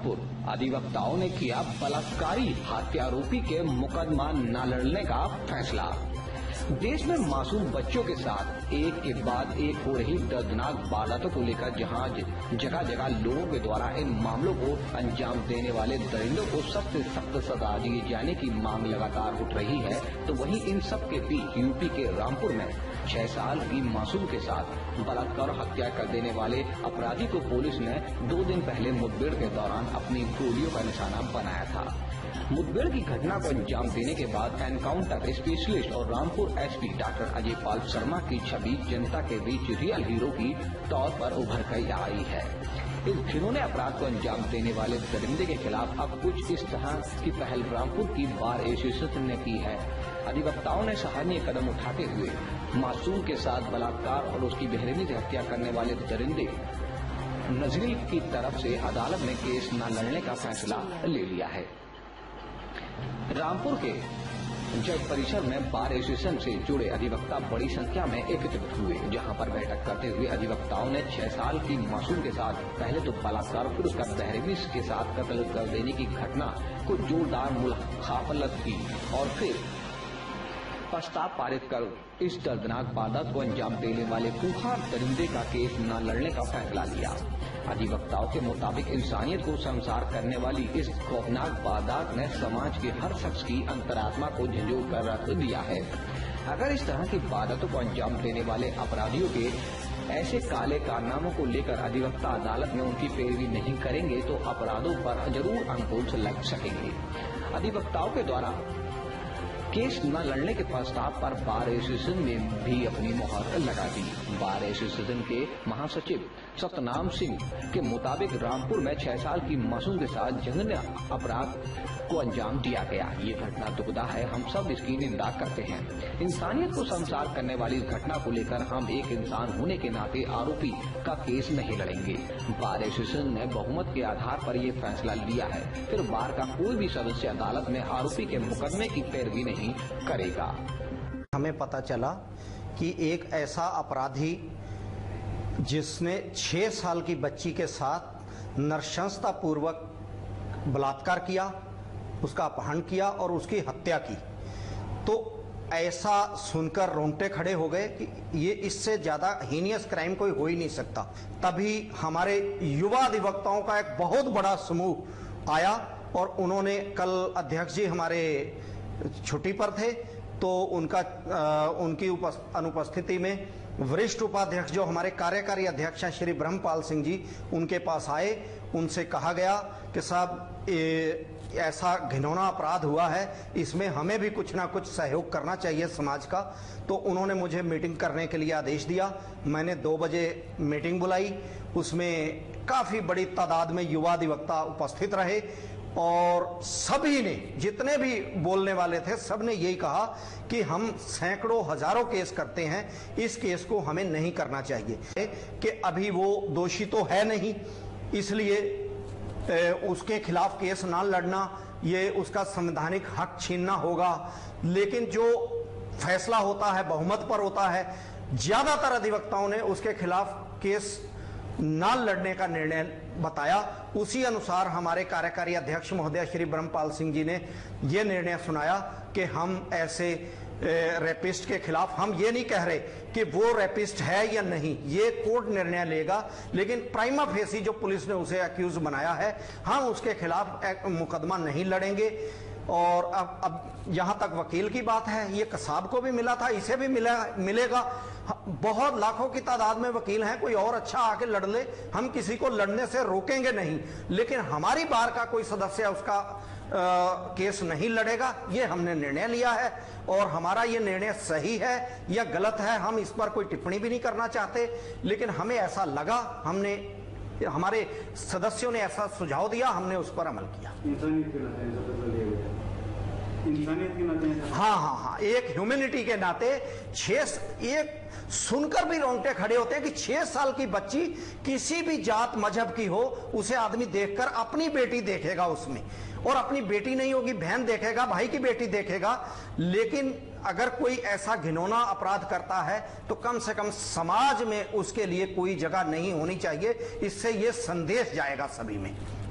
रामपुर, अधिवक्ताओं ने किया बलात्कारी हत्यारोपी के मुकदमा न लड़ने का फैसला। देश में मासूम बच्चों के साथ एक के बाद एक हो रही दर्दनाक वारदातों को लेकर जहां जगह जगह लोगों के द्वारा इन मामलों को अंजाम देने वाले दरिंदों को सख्त से सख्त सजा दिए जाने की मांग लगातार उठ रही है, तो वहीं इन सब के बीच यूपी के रामपुर में 6 साल की मासूम के साथ बलात्कार हत्या कर देने वाले अपराधी को पुलिस ने 2 दिन पहले मुठभेड़ के दौरान अपनी गोलियों का निशाना बनाया था। मुठभेड़ की घटना को अंजाम देने के बाद एनकाउंटर स्पेशलिस्ट और रामपुर एसपी डॉक्टर अजय पाल शर्मा की छवि जनता के बीच रियल हीरो की तौर पर उभर कर आई है। इस घिनौने अपराध को अंजाम देने वाले दरिंदे के खिलाफ अब कुछ इस तरह की पहल रामपुर की बार एसोसिएशन ने की है। अधिवक्ताओं ने सराहनीय कदम उठाते हुए मासूम के साथ बलात्कार और उसकी बेरहमी से हत्या करने वाले दरिंदे नजरील की तरफ से अदालत में केस न लड़ने का फैसला ले लिया है। रामपुर के जज परिसर में बार एसोसिएशन से जुड़े अधिवक्ता बड़ी संख्या में एकत्रित हुए, जहां पर बैठक करते हुए अधिवक्ताओं ने 6 साल की मासूम के साथ पहले तो बलात्कार फिर उसका बेरहमी के साथ कत्ल कर देने की घटना को जोरदार मुखालफत की और फिर प्रस्ताव पारित कर इस दर्दनाक वारदात को अंजाम देने वाले खूंखार दरिंदे का केस न लड़ने का फैसला लिया। अधिवक्ताओं के मुताबिक इंसानियत को संसार करने वाली इस खौफनाक वारदात ने समाज के हर शख्स की अंतरात्मा को झंझोर कर रख दिया है। अगर इस तरह की वारदातों को अंजाम देने वाले अपराधियों के ऐसे काले कारनामों को लेकर अधिवक्ता अदालत में उनकी पैरवी नहीं करेंगे तो अपराधों पर जरूर अंकुश लग सकेंगे। अधिवक्ताओं के द्वारा केस न लड़ने के प्रस्ताव पर बार एसोसिएशन ने भी अपनी मुहर लगा दी। बार एसोसिएशन के महासचिव सतनाम सिंह के मुताबिक रामपुर में 6 साल की मासूम के साथ जघन्य अपराध को अंजाम दिया गया। ये घटना दुखदायक है, हम सब इसकी निंदा करते हैं। इंसानियत को संसार करने वाली इस घटना को लेकर हम एक इंसान होने के नाते आरोपी का केस नहीं लड़ेंगे। बार एसोसिएशन ने बहुमत के आधार पर ये फैसला लिया है, फिर बार का कोई भी सदस्य अदालत में आरोपी के मुकदमे की पैरवी नहीं करेगा। हमें पता चला कि एक ऐसा अपराधी जिसने 6 साल की बच्ची के साथ नृशंसता पूर्वक बलात्कार किया, उसका अपहरण किया और उसकी हत्या की, तो ऐसा सुनकर रोंगटे खड़े हो गए कि ये इससे ज्यादा हीनियस क्राइम कोई हो ही नहीं सकता। तभी हमारे युवा अधिवक्ताओं का एक बहुत बड़ा समूह आया और उन्होंने कल अध्यक्ष जी हमारे छुट्टी पर थे, तो उनकी अनुपस्थिति में वरिष्ठ उपाध्यक्ष जो हमारे कार्यकारी अध्यक्ष हैं श्री ब्रह्मपाल सिंह जी, उनके पास आए। उनसे कहा गया कि साहब ऐसा घिनौना अपराध हुआ है, इसमें हमें भी कुछ ना कुछ सहयोग करना चाहिए समाज का। तो उन्होंने मुझे मीटिंग करने के लिए आदेश दिया। मैंने 2 बजे मीटिंग बुलाई, उसमें काफी बड़ी तादाद में युवा अधिवक्ता उपस्थित रहे और सभी ने, जितने भी बोलने वाले थे, सब ने यही कहा कि हम सैकड़ों हजारों केस करते हैं, इस केस को हमें नहीं करना चाहिए कि अभी वो दोषी तो है नहीं, इसलिए उसके खिलाफ केस ना लड़ना ये उसका संवैधानिक हक छीनना होगा। लेकिन जो फैसला होता है बहुमत पर होता है। ज्यादातर अधिवक्ताओं ने उसके खिलाफ केस ना लड़ने का निर्णय बताया। उसी अनुसार हमारे कार्यकारी अध्यक्ष महोदय श्री ब्रह्मपाल सिंह जी ने यह निर्णय सुनाया कि हम ऐसे रेपिस्ट के खिलाफ, हम ये नहीं कह रहे कि वो रेपिस्ट है या नहीं, ये कोर्ट निर्णय लेगा, लेकिन प्राइमा फेसी जो पुलिस ने उसे अक्यूज बनाया है, हम उसके खिलाफ मुकदमा नहीं लड़ेंगे। और अब यहां तक वकील की बात है, ये कसाब को भी मिला था, इसे भी मिलेगा। बहुत लाखों की तादाद में वकील हैं, कोई और अच्छा आके लड़ ले, हम किसी को लड़ने से रोकेंगे नहीं, लेकिन हमारी बार का कोई सदस्य उसका केस नहीं लड़ेगा, ये हमने निर्णय लिया है। और हमारा ये निर्णय सही है या गलत है, हम इस पर कोई टिप्पणी भी नहीं करना चाहते, लेकिन हमें ऐसा लगा, हमारे सदस्यों ने ऐसा सुझाव दिया, हमने उस पर अमल किया। हाँ, एक ह्यूमैनिटी के नाते एक सुनकर भी रोंगटे खड़े होते हैं कि 6 साल की बच्ची किसी भी जात मजहब की हो, उसे आदमी देखकर अपनी बेटी देखेगा उसमें, और अपनी बेटी नहीं होगी बहन देखेगा, भाई की बेटी देखेगा। लेकिन अगर कोई ऐसा घिनौना अपराध करता है तो कम से कम समाज में उसके लिए कोई जगह नहीं होनी चाहिए। इससे ये संदेश जाएगा सभी में।